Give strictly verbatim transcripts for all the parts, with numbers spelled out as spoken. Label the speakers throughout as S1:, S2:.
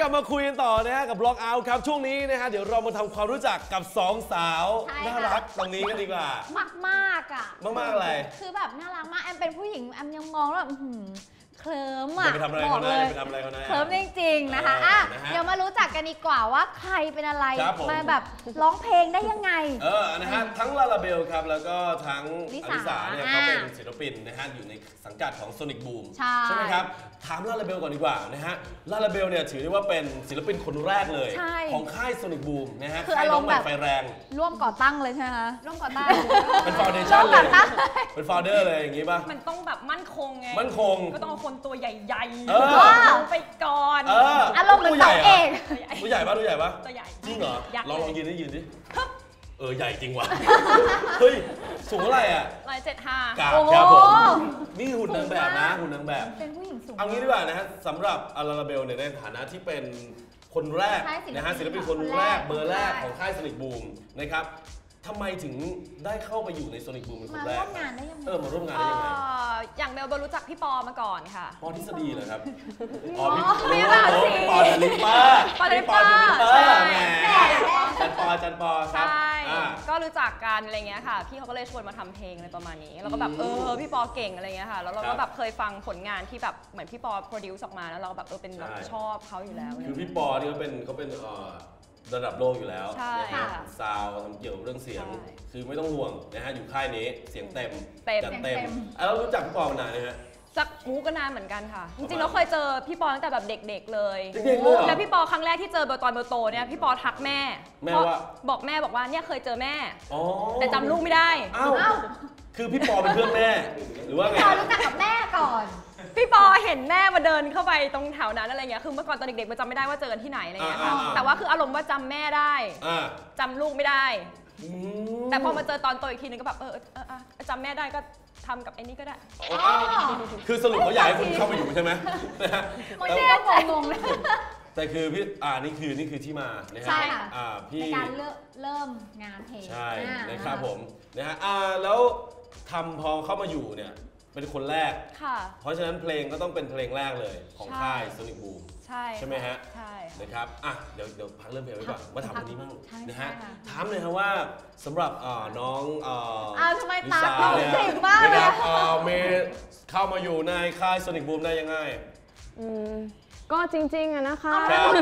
S1: บมาคุยกันต่อนะฮะกับบล็อกเอาท์ครับช่วงนี้นะฮะเดี๋ยวเรามาทำความรู้จักกับสองสาวน่ารักตรงนี้กันดีกว่าม
S2: ากมากอ่ะ
S1: มากมากอะไร
S2: คือแบบน่ารักมากแอมเป็นผู้หญิงแอมยังมองแล้วเคลิ้มอ่ะ
S1: บอกเลย
S2: เคลิ้มจริงๆนะคะอ่ะเดี๋ยวมารู้จักกันดีกว่าว่าใครเป็นอะไรมาแบบร้องเพลงได้ยังไง
S1: เออนะฮะทั้งลาลาเบลครับแล้วก็ทั้งอลิสาเนี่ยเขาเป็นศิลปินนะฮะอยู่ในสังกัดของ Sonic Boom ใช่ไหมครับถามลาลาเบลก่อนดีกว่านะฮะลาลาเบลเนี่ยถือได้ว่าเป็นศิลปินคนแรกเลยของค่าย Sonic Boom นะฮะค่ายน้องใหม่ไฟแรง
S2: ร่วมก่อตั้งเลยใช่ไหมคะร่วมก่อตั้ง
S1: เป็นฟาวเดชั่นเลยเป็นฟาวเดอร์เลยอย่างงี้ป่ะ
S3: มันต้องแบบมั่นคงไง
S1: มั่นคง
S3: ก็ต้องเอาคนตัวใหญ่ๆ
S2: ล
S3: งไปก่อน
S2: อารมณ์เหมือนเสาเอก
S1: ตัวใหญ่ป่ะตัวใหญ่ป่ะ
S3: ตัวใหญ่
S1: จริงเหรอลองลองยืนดิยืนดิเออใหญ่จริงว่ะเฮ้ยสูงเท่าไหร่อ่ะ
S3: ร้อยเจ็ดห้าก
S1: ราบครับผมนี่หุ่นนางแบบนะหุ่นนางแบบ
S2: เป็นผู้หญิงสูง
S1: เอางี้ดีกว่านะฮะสำหรับลาลาเบลเนี่ยในฐานะที่เป็นคนแรกนะฮะศิลปินคนแรกเบอร์แรกของค่าย Sonic Boom นะครับทำไมถึงได้เข้าไปอยู่ใน Sonic Boom เป็นคนแรก
S2: มาร่วมงานได้ยังไง
S1: เออมาร่วมงานได้ยังไง
S3: อย่างเบลเบลรู้จักพี่ปอมาก่อนค่ะ
S1: ปอทฤษฎีเหรอครับอ๋อพี่ปอเดลิปา
S3: ปอเดลิปา
S1: แหมจันปอจันปอครับ
S3: ใช่ก็รู้จักกันอะไรเงี้ยค่ะพี่เขาก็เลยชวนมาทำเพลงอะไรประมาณนี้แล้วก็แบบเออพี่ปอเก่งอะไรเงี้ยค่ะแล้วเราก็แบบเคยฟังผลงานที่แบบเหมือนพี่ปอโปรดิวซ์ออกมาแล้วเราแบบเออเป็นแบบชอบเขาอยู่แล้ว
S1: คือพี่ปอนี่เขาเป็นเขาเป็นระดับโลกอยู่แล้วนะฮะซาวทำเกี่ยวกับเรื่องเสียงคือไม่ต้องห่วงนะฮะอยู่ค่ายนี้เสียงเต็มจัดเต็มแล้วรู้จักพี่ปอมานานไหมฮะ
S3: จากมูก็นานเหมือนกันค่ะจริงๆเราเคยเจอพี่ปอตั้งแต่แบบเด็กๆเลย
S1: แล้
S3: วพี่ปอครั้งแรกที่เจอเบอร์ตอนเบอร์โตเนี่ยพี่ปอทักแม่
S1: แม่ว่า
S3: บอกแม่บอกว่าเนี่ยเคยเจอแม่แต่จำลูกไม่ได้
S1: อ้าวคือพี่ปอเป็นเพื่อนแม่หรือว่าไง
S2: รู้จักกับแม่ก่อน
S3: พี่ปอเห็นแม่มาเดินเข้าไปตรงแถวนั้นอะไรเงี้ยคือเมื่อก่อนตอนเด็กๆมันจำไม่ได้ว่าเจอกันที่ไหนอะไรเงี้ยแต่ว่าคืออารมณ์ว่าจำแม่ได้จำลูกไม่ได้แต่พอมาเจอตอนโตอีกทีนึงก็แบบเออจำแม่ได้ก็ทำกับไอ้นี่ก็ได้
S1: คือสรุปเขาอยากให้คุณเข้าไปอยู่ใช่ไหม
S2: ไม่ได้งงเลย
S1: แต่คือพี่อ่านี่คือนี่คือที่มานะฮะอ่าพี่
S2: ในการเริ่มงานเพลง
S1: ใช่นะครับผมนะฮะอ่าแล้วทำพอเข้ามาอยู่เนี่ยเป็นคนแรกเพราะฉะนั้นเพลงก็ต้องเป็นเพลงแรกเลยของค่าย Sonic Boom
S3: ใช่
S1: ใช่ไหมฮะ
S3: ใช่
S1: นะครับอ่ะเดี๋ยวเดี๋ยวพักเริ่มเพลงไว้ก่อนมาถามคนนี้บ้างนะฮะถามเลยครับว่าสำหรับน้อง
S2: ลิซ่าเนี่ย
S1: นะครับเมย์เข้ามาอยู่ในค่าย Sonic Boom ได้ยังไง
S4: ก็จริงๆอะนะคะ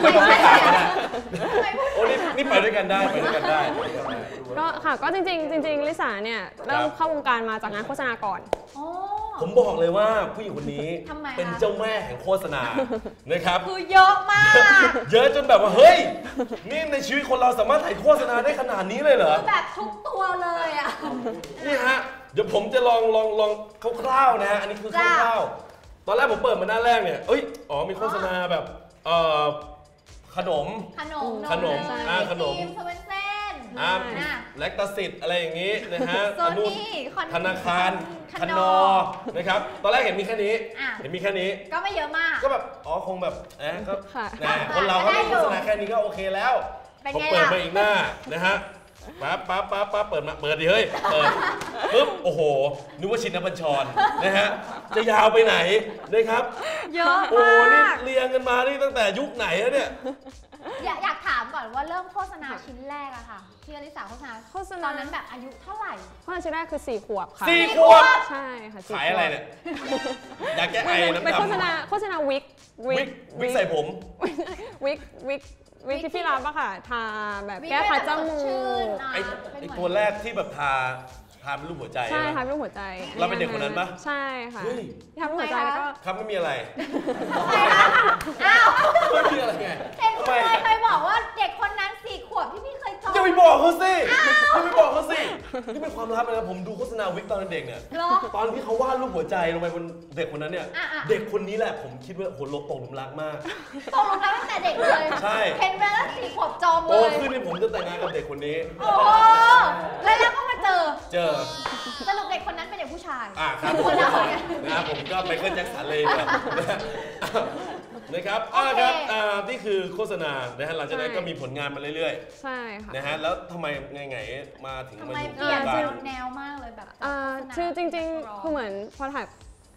S1: โอ้นี่นี่ไปด้วยกันได้ไปด้วยกันได้
S4: ก็ค่ะก็จริงๆจริงๆลิซ่าเนี่ยเริ่มเข้าวงการมาจากงานโฆษณาก่อน
S1: ผมบอกเลยว่าผู้หญิงคนนี้เป็นเจ้าแม่แห่งโฆษณานะครับ
S2: คือเยอะมาก
S1: เยอะจนแบบว่าเฮ้ยนี่ในชีวิตคนเราสามารถถ่ายโฆษณาได้ขนาดนี้เลยเหรอ
S2: แบบทุกตัวเลยอ่ะ
S1: นี่ฮะเดี๋ยวผมจะลองลองลองคร่าวๆนะฮะอันนี้คือคร่าวๆตอนแรกผมเปิดมาหน้าแรกเนี่ยเอ้ยอ๋อมีโฆษณาแบบเอ่อขนม
S2: ขนม
S1: ขนมอ่าขนม
S2: อ่า
S1: แลคตาซิดอะไรอย่างนี้นะฮะอนุธนาคารคนอนะครับตอนแรกเห็นมีแค่นี้เห็นมีแค่นี้
S2: ก็ไม่เยอะมาก
S1: ก็แบบอ๋อคงแบบแอบก็คนเราก็โฆษณาแค่นี้ก็โอเคแล้วผมเปิดมาอีกหน้านะฮะปั๊บปั๊บปั๊บปั๊บเปิดมาเปิดดิเฮ้ยเปิดปุ๊บโอ้โหนึกว่าชินบัญชรนะฮะจะยาวไปไหนนะครับ
S2: เยอะมาก
S1: โอ้นี่เรียงกันมานี่ตั้งแต่ยุคไหนแล้วเนี่ย
S2: อยากอยากถามก่อนว่าเริ่มโฆษณาชิ้นแรกอะค่ะที่อลิสาโฆษณาโฆษณาตอนนั้นแบบอายุเท่าไหร่
S4: โฆษณาชิ้นแรกคือสี่ขวบค่ะ
S1: สี่ขวบ
S4: ใช่ค่ะ
S1: ขายอะไรเนี่ยอยากแก้ไอน้ำดำ
S4: เป็นโฆษณาโฆษณาวิก
S1: วิกวิกใส่ผม
S4: วิกวิกวิกที่พี่รับอะค่ะทาแบบแก้ขัดจมูก
S1: ไอไอตัวแรกที่แบบทาทาเป็นรูปหัวใจ
S4: ใช่ทาเป็นรูปหัวใจ
S1: เราเป็นเด็กคนนั้นปะ
S4: ใช่ค่ะทาเป็นรูปหัวใจแล้วก็
S1: ครับไม่มีอะไร
S2: อ้าว
S1: ไม่มีอะไรไง
S2: เห็นคุณเคยเคยบอกว่าเด็กคนนั้นสี่ขวบที่พี่เคยจอง
S1: อย่าไปบอกเขาสิอย่าไปบอกเขาสินี่เป็นความลับเลยนะผมดูโฆษณาวิกตอนเด็กเนี่ยตอนที่เขาวาดรูปหัวใจลงไปบนเด็กคนนั้นเนี่ยเด็กคนนี้แหละผมคิดว่าโหลตกหลุมรักมาก
S2: ตกหลุมรักตั้งแต่เด็กเลย
S1: ใช่
S2: เห็นเวลาสี่ขวบจองเลย
S1: โตขึ้นนี่ผมจะแต่งงานกับเด็กคนนี้
S2: โอ้แล้วแล้วก็มาเจอ
S1: เจอ
S2: สรุปเด็กคนนั้นเป็นเด็กผู้ชาย
S1: อ่าครับนะครับผมก็ไปขึ้นแจ็คสันเลยนะครับอ่าครับอ่านี่คือโฆษณานะฮะหลังจากนั้นก็มีผลงานมาเรื่อย
S4: ๆใช่ค่ะ
S1: นะฮะแล้วทำไมไงๆมาถึงมาอยู่
S2: เปลี่ยนแนวมากเลยแบบ
S4: อ่าคือจริงๆคือเหมือนพอถ่าย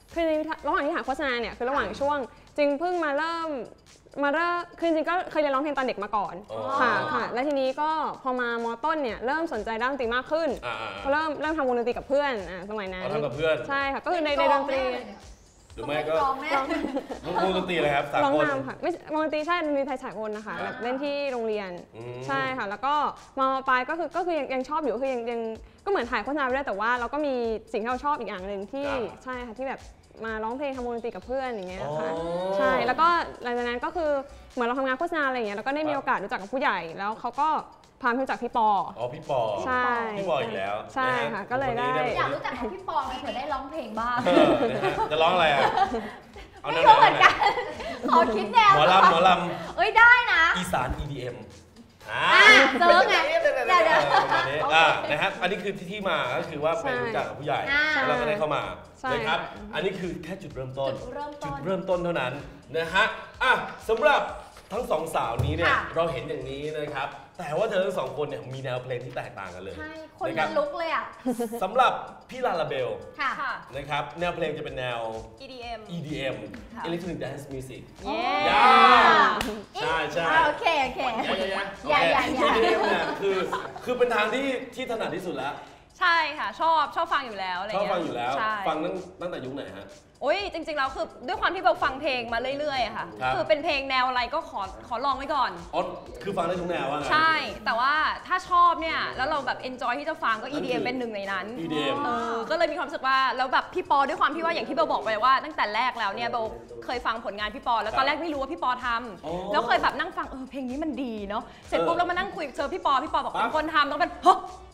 S4: คือระหว่างที่ถ่ายโฆษณาเนี่ยคือระหว่างช่วงจริงเพิ่งมาเริ่มมาเริ่มคือจริงก็เคยเรียนร้องเพลงตอนเด็กมาก่อนค่ะค่ะแล้วทีนี้ก็พอมามอต้นเนี่ยเริ่มสนใจด้านดนตรีมากขึ้นก็เริ่มเริ่มทำวงดนตรีกับเพื่อนอ่าสมัยนั้น
S1: ทำกับเพื่อน
S4: ใช่ค่ะก็คือในในดนตรี
S1: หรือไม่ก็วงดนตรีอะไรครับสากลร้อง
S4: นำค่ะไม่วงดนตรีใช่ดนตรีไทยสากลนะคะแบบเล่นที่โรงเรียนใช่ค่ะแล้วก็มาปลายก็คือก็คือยังยังชอบอยู่คือยังยังก็เหมือนถ่ายโฆษณาไปด้วยแต่ว่าเราก็มีสิ่งที่เราชอบอีกอย่างหนึ่งที่ใช่ค่ะที่แบบมาร้องเพลงทำวงดนตรีกับเพื่อนอย่างเงี้ยค่ะใช่แล้วก็หลังจากนั้นก็คือเหมือนเราทำงานโฆษณาอะไรอย่างเงี้ยแล้วก็ได้มีโอกาสรู้จักกับผู้ใหญ่แล้วเขาก็พาไปรู้จักพี่ปอ
S1: อ๋อพี่ปอ
S4: ใช่
S1: พี่ปออีกแล้ว
S4: ใช่ค่ะก็เลยได้
S2: อยากรู้จักกับพี่ปอไงเผื่อได้ร้องเพลงบ้าง
S1: จะร้องอะไรอ่ะ
S2: ไม่รู้เหมือนกันขอคิดแนว
S1: หมอลำหมอล
S2: ำเอ้ยได้นะ
S1: อีสาน อี ดี เอ็ม
S2: อ่าเจอไงเดี๋ยวเดี๋ยว
S1: อ่านะครับอันนี้คือที่ที่มาก็คือว่าไปรู้จักกับผู้ใหญ่แล้วเราก็ได้เข้ามานะครับอันนี้คือแค่จุดเริ่มต้นจุดเริ่มต้นเท่านั้นนะฮะอ่ะสำหรับทั้งสองสาวนี้เนี่ยเราเห็นอย่างนี้นะครับแต่ว่าเธอทั้งสองคนเนี่ยมีแนวเพลงที่แตกต่างกันเลย
S2: ใช่คนมันลุกเลยอ่ะ
S1: สำหรับพี่ลาลาเบล
S2: ค่ะ
S1: นะครับแนวเพลงจะเป็นแนว
S3: อี ดี เอ็ม
S1: อี ดี เอ็ม Electronic Dance Music
S2: ใช่ใช่โอเคโอเค
S1: อย่าอย่าอย่า อี ดี เอ็ม เนี่ยคือคือเป็นทางที่ที่ถนัดที่สุดแล้ว
S3: ใช่ค่ะชอบชอบฟังอยู่แล้วอะไร
S1: เงี้ยชอบฟังอยู่แล้วฟังตั้งตั้งแต่ยุคไหนฮะ
S3: โอ้ยจริงๆแล้วคือด้วยความที่เบลฟังเพลงมาเรื่อยๆค่ะคือเป็นเพลงแนวอะไรก็ขอขอลองไว้ก่อน
S1: อ๋อคือฟังได้ทุกแนวว่าไง
S3: ใช่แต่ว่าถ้าชอบเนี่ยแล้วเราแบบเอนจอยที่จะฟังก็ อี ดี เอ็ม เป็นหนึ่งในนั้น
S1: อี ดี เอ็ม
S3: เออก็เลยมีความรู้สึกว่าแล้วแบบพี่ปอด้วยความที่ว่าอย่างที่เบลบอกไปว่าตั้งแต่แรกแล้วเนี่ยเบลเคยฟังผลงานพี่ปอแล้วตอนแรกไม่รู้ว่าพี่ปอทำแล้วเคยแบบนั่งฟังเออเพลงนี้มันดีเนาะเสร็จปุ๊บแล้วมานั่งคุยเจอพี่ปอพี่ปอบอกเป็นคนทำต้องเป็นเฮ้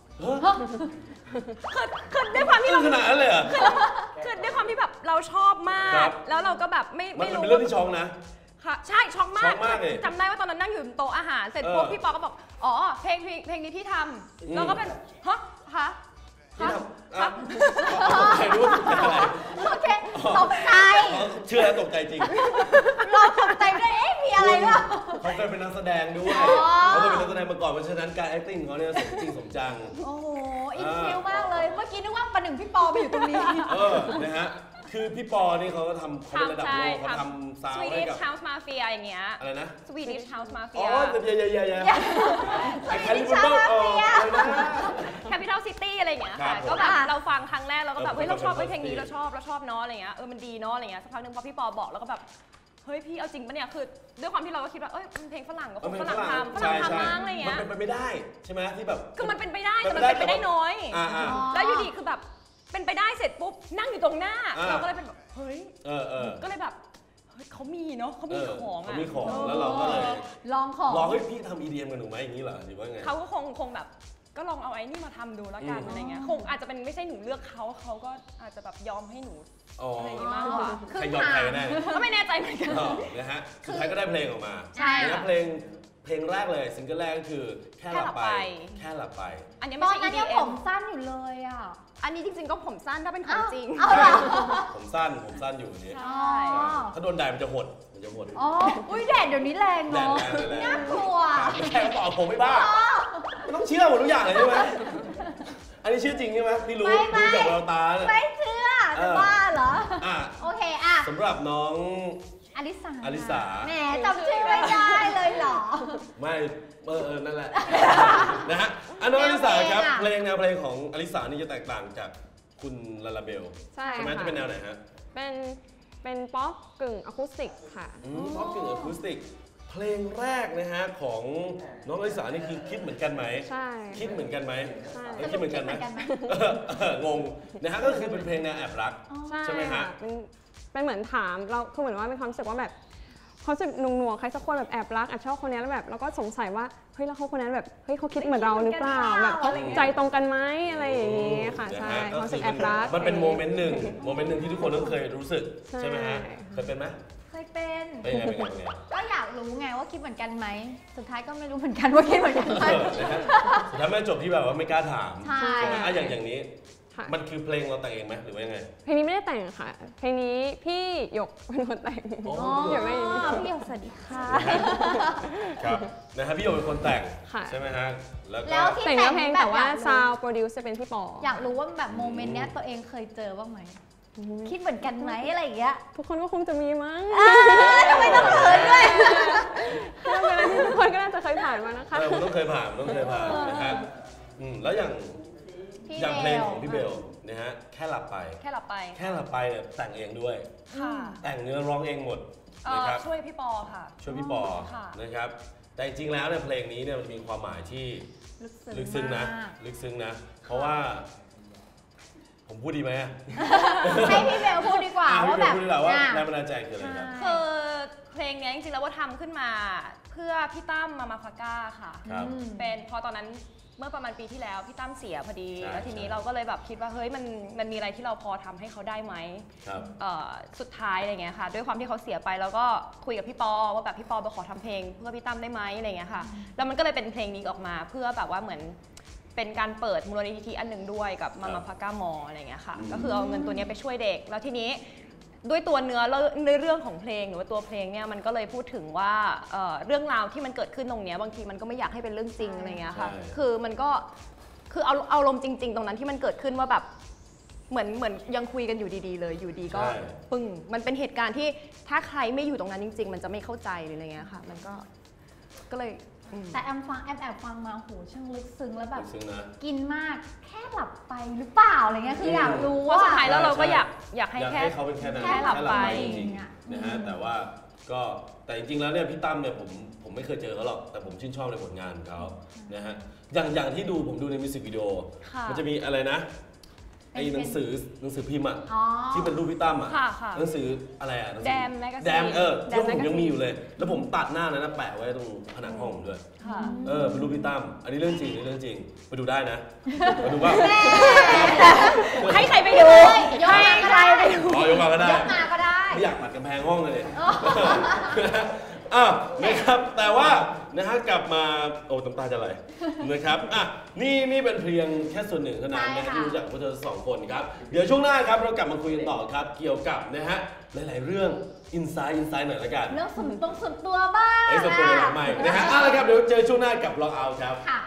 S3: คือคือด้วยความที่เรา
S1: ขนาดนั้นเลยอ่ะ
S3: คือด้วยความที่แบบเราชอบมากแล้วเราก็แบบไม่ไม่รู้
S1: มันเป็นเรื่องที่ช็อกนะ
S3: ค่ะใช่ช็อกมากจำได้ว่าตอนนั้นนั่งอยู่โต๊ะอาหารเสร็จปุ๊บพี่ปอก็บอกอ๋อเพลงเพลงนี้ที่ทำแล้วก็เป็นฮะฮะ
S1: ที่ทำอ่ะใครรู้ว่าเป็นอะไร
S2: โอเคตกใจ
S1: เชื่อแล้วตกใจจริง
S2: เราตกใจด้วยเอ๊ะมีอะไรวะ
S1: เขาเคยเป็นนักแสดงด้วยเขาเคยเป็นนักแสดงมาก่อนเพราะฉะนั้นการ acting ของเขาเนี่ยสมจริงสมจัง
S2: โอ้โหอินฟิลมากเลยเมื่อกี้นึกว่าประหนึ่งพี่ปอไปอยู่ตรงนี้
S1: เออนะฮะคือพี่ปอนี่เขาก็ทำเขาเป็นระดับโลกเขาทำซาวด์ให้กับ
S3: Swedish House Mafia อย่างเงี้ย
S1: อะไรนะ
S3: Swedish House Mafia
S1: อ๋อเยอะๆๆไอ้แคลิฟอร์เนียอะไรนะ
S3: Capital City อะไรอย่างเงี้ยค่ะก็แบบเราฟังครั้งแรกเราก็แบบเฮ้ยเราชอบเพลงนี้เราชอบเราชอบเนาะอะไรเงี้ยเออมันดีเนาะอะไรเงี้ยสักพักนึงพอพี่ปอบอกแล้วก็แบบเฮ้ยพี่เอาจริงปะเนี่ยคือด้วยความที่เราก็คิดว่าเอ้ยเพลงฝรั่งก็คงฝรั่งทำฝรั่งทำมั้งอะไรเงี้ย
S1: มันเป็นไปไม่ได้ใช่ไหมที่แบบ
S3: คือมันเป็นไปได้แต่มันเป็นไปได้น้อยแล้วอยู่ดีคือแบบเป็นไปได้เสร็จปุ๊บนั่งอยู่ตรงหน้าเราก็เลยเป็นแบบเฮ้ยก็เลยแบบเฮ้ยเขามีเนาะเขามีของอ่ะ
S1: เขามีของแล้วเราก็เลย
S2: ลองของ
S1: ลองให้พี่ทำ อี ดี เอ็ม กันหนูไหมอย่างนี้เหรอหรือว่าไง
S3: เขาก็คงคงแบบก็ลองเอาไอ้นี่มาทำดูแล้วกันอะไรเงี้ยคงอาจจะเป็นไม่ใช่หนูเลือกเขาเขาก็อาจจะแบบยอมให้หนูอะไรอย่างงี้มากกว่า
S1: ใครยอมใครกันแน่
S3: ก็ไม่แน่ใจเหมือนกัน
S1: นะฮะสุดท้ายก็ได้เพลงออกมา
S2: ใช่
S1: แล้วเพลงเพลงแรกเลยซิงเกิลแรกก็คือแค่หลับไปแค่หลับไป
S3: อันนี้
S2: ไม่
S3: ใช่
S2: อี ดี เอ็ม ผมสั้นอยู่เลยอ่ะ
S3: อันนี้จริงๆก็ผมสั้นถ้าเป็นของจริง
S1: ผมสั้นผมสั้นอยู่นี่
S3: ใช่
S1: ถ้าโดนแดดมันจะหดมันจะหด
S2: อ๋ออุ้ยแดดเดี๋ยวนี้แรงเนาะน่ากลัว
S1: แรงต่อผมไม่บ้าไม่ต้องเชื่อหมดทุกอย่างเลยใช่ไหมอันนี้เชื่อจริงใช่ไหมพี่รู้ดูจากแววตาเนี่ย
S2: ไม่เชื่อจะบ้าเหรอโอเคอ่ะ
S1: สำหรับน้อง
S2: อลิสา
S1: อลิสา
S2: แหมจำชื่อไม่ได้เลยเหรอ
S1: ไม่เออเออนั่นแหละนะฮะอันน้องอลิสาครับเพลงแนวเพลงของอลิสานี่จะแตกต่างจากคุณลาลาเบล
S4: ใช่
S1: ไหมจะเป็นแนวไหนฮะ
S4: เป็นเป็นป๊อปกึ่งอะคูสติกค่ะ
S1: ป๊อปกึ่งอะคูสติกเพลงแรกนะฮะของน้องอลิสานี่คือคิดเหมือนกันไหม
S4: ใช่
S1: คิดเหมือนกันไหม
S2: ใช่
S1: คิดเหมือนกันไหมงงนะฮะก็คือเป็นเพลงแนวแอบรักใช่ไหมฮะ
S4: เป็นเหมือนถามเราคือเหมือนว่ามีความรู้สึกว่าแบบเขาจะหนุ่มๆใครสักคนแบบแอบรักแอบชอบคนนี้แล้วแบบเราก็สงสัยว่าเฮ้ยแล้วเขาคนนั้นแบบเฮ้ยเขาคิดเหมือนเราหรือเปล่าแบบเขาใจตรงกันไหมอะไรอย่างนี้ค่ะใช่เขารู้สึกแอบรัก
S1: มันเป็นโมเมนต์หนึ่งโมเมนต์หนึ่งที่ทุกคนต้องเคยรู้สึกใช่ไหมฮะเคยเป็นไหม
S2: เคยเป็น
S1: เป็นไงเป็นไง
S2: ก็อยากรู้ไงว่าคิดเหมือนกันไหมสุดท้ายก็ไม่รู้เหมือนกันว่าคิดเหมือนกันไหม
S1: สุดท้ายไม่จบที่แบบว่าไม่กล้าถาม
S2: ใช่
S1: ไหมอ่ะอย่างอย่างนี้มันคือเพลงเราแต่งเองไหมหรือว่ายังไง
S4: เพลงนี้ไม่ได้แต่งค่ะเพลงนี้พี่หยกเป็นคนแต่ง
S2: พี่หยกพี่หยกสวัสดีค่ะ
S1: ครับนะฮะพี่หยกเป็นคนแต่งใช่ไหมฮะ
S2: แล้วก็
S4: แต่งเพลงแต่ว่าซาวด์โปรดิวซ์จะเป็นพี่ปอ
S2: อยากรู้ว่าแบบโมเมนต์เนี้ยตัวเองเคยเจอบ้างไหมคิดเหมือนกันไหมอะไรอย่างเงี้ย
S4: ทุกคนก็คงจะมีมั้ง
S2: ทำไมต้องเขินด้วย
S4: เป็นอะไรที่ทุกคนก็น่าจะเคยผ่านมานะคะ
S1: เออมันต้องเคยผ่านมันต้องเคยผ่านนะครับอืมแล้วอย่าง
S2: พี่
S1: อย่างเพลง
S2: เบล
S1: ของพี่เบลนะฮะแค่หลับไป
S3: แค่หลับไป
S1: แค่หลับไปเนี่ยแต่งเองด้วย
S3: ค่ะ
S1: แต่งเนื้อร้องเองหมด
S3: เอ่อ
S1: นะครับ
S3: ช่วยพี่ปอค่ะ
S1: ช่วยพี่ปอ
S3: ค่ะ
S1: นะครับแต่จริงๆแล้วเนี่ยเพลงนี้เนี่ยมันมีความหมายที่ ลึกซึ้งนะ
S2: มาก
S1: ลึกซึ้งนะ เพราะว่า ผมพูดดีไหมอะ
S2: ให้พี่เบลพูดดีกว่า
S1: อ่ะ
S2: ว่า
S1: พี่เบ
S2: แบ
S1: ล
S2: บ
S1: พูดดีกว่าว่า
S2: อ่ะ
S1: แรงบันดาลใจคืออะไรครับ
S3: คือเพลงเนี้ยจริงๆแล้วว่าทำขึ้นมาเพื่อพี่ตั้มมามาฟาก้าค่ะ
S1: ครับ
S3: เป็นพอตอนนั้นเมื่อประมาณปีที่แล้วพี่ตั้มเสียพอดี
S1: ใช่
S3: แล้วทีนี้
S1: ใช่
S3: เราก็เลยแบบคิดว่าเฮ้ยมันมันมีอะไรที่เราพอทำให้เขาได้ไหม
S1: ครับ
S3: เอ่อสุดท้ายอะไรเงี้ยค่ะด้วยความที่เขาเสียไปแล้วก็คุยกับพี่ปอว่าแบบพี่ปอไปขอทำเพลงเพื่อพี่ตั้มได้ไหมอะไรเงี้ยค่ะแล้วมันก็เลยเป็นเพลงนี้ออกมาเพื่อแบบว่าเหมือนเป็นการเปิดมูลนิธิอันหนึ่งด้วยกับมามาพาก้ามออะไรเงี้ยค่ะ
S1: อืม
S3: ก็คือเอาเงินตัวเนี้ยไปช่วยเด็ก แล้วทีนี้ด้วยตัวเนื้อในเรื่องของเพลงหรือว่าตัวเพลงเนี่ยมันก็เลยพูดถึงว่าเอ่อเรื่องราวที่มันเกิดขึ้นตรงเนี้ยบางทีมันก็ไม่อยากให้เป็นเรื่องจริงอะไรเงี้ยค่ะ
S1: ใช่
S3: คือมันก็คือเอาเอาลมณ์จริง ๆ ตรงนั้นที่มันเกิดขึ้นว่าแบบเหมือนเหมือนยังคุยกันอยู่ดีๆเลยอยู่ดีก็
S1: ใช่
S3: ปึ้งมันเป็นเหตุการณ์ที่ถ้าใครไม่อยู่ตรงนั้นจริง ๆ มันจะไม่เข้าใจหรืออะไรเงี้ยค่ะ มันก็ก็เลยอืม
S2: แต่แอมฟังแอมแอบฟังมาโหช่างลึกซึ้งแล้วแบบ
S1: ลึกซึ้งนะ
S2: กินมากแค่หลับไปหรือเปล่าอะไรเงี้ยคืออยากรู้
S3: ว่า
S2: ว่า
S3: สุดท้ายแล้วเราก็
S1: ใช่
S3: อยากอยากให้
S1: อยาก
S3: แค่
S1: ให้เขาเป็นแค่นั้น
S3: แค่หลับไป
S1: จริงๆนะฮะแต่ว่าก็แต่จริงๆแล้วเนี่ยพี่ตั้มเนี่ยผมผมไม่เคยเจอเขาหรอกแต่ผมชื่นชอบในผลงานของเขานะฮะอย่างอย่างที่ดูผมดูในมิวสิกวิดีโอ
S3: ค่ะ
S1: มันจะมีอะไรนะไอ้
S2: เป็น
S1: หนังสือหนังสือพิมพ์อ่ะ
S2: อ๋อ
S1: ที่เป็นรูปพี่ตั้มอ่ะ
S3: ค่ะค่ะ
S1: หนังสืออะไรอ่ะหนังสือ
S3: Damn Magazine
S1: แดมเออที่ผม
S3: Damn
S1: ยัง
S3: Magazine
S1: มีอยู่เลย แล้วผมตัดหน้านั้นนะแปะไว้ตรงผนังห้องผมด้วย
S3: ค่ะ
S1: เออเป็นรูปพี่ตั้มอันนี้เรื่องจริงอันนี้เรื่องจริงไปดูได้นะไปดูว่า
S3: ให้ใครไปดู
S2: ยกมาก็ได้
S1: อ๋อยกมาก็ได้
S2: ยกมาก็ได้
S1: ไม่อยากปัดกำแพงห้องเลยอ่ะนะครับแต่ว่านะฮะกลับมาโอ้ตำตาจะไหลนะครับอ่ะนี่นี่เป็นเพียงแค่ส่วนหนึ่งเท่านั้นนะ
S2: ใช่ค่ะ
S1: ที่รู้จักพวกเธอสองคนครับเดี๋ยวช่วงหน้าครับเรากลับมาคุยกันต่อครับเกี่ยวกับนะฮะหลายๆเรื่องอินไซด์อินไซด์หน่อยละกัน
S2: เรื่องส่วนตรงส่วนตัวบ้าง
S1: ไอ้สตัวหลังใหม่นะฮะอ่ะแล้วครับเดี๋ยวเจอช่วงหน้ากับลองเอาครับ
S2: ค่ะ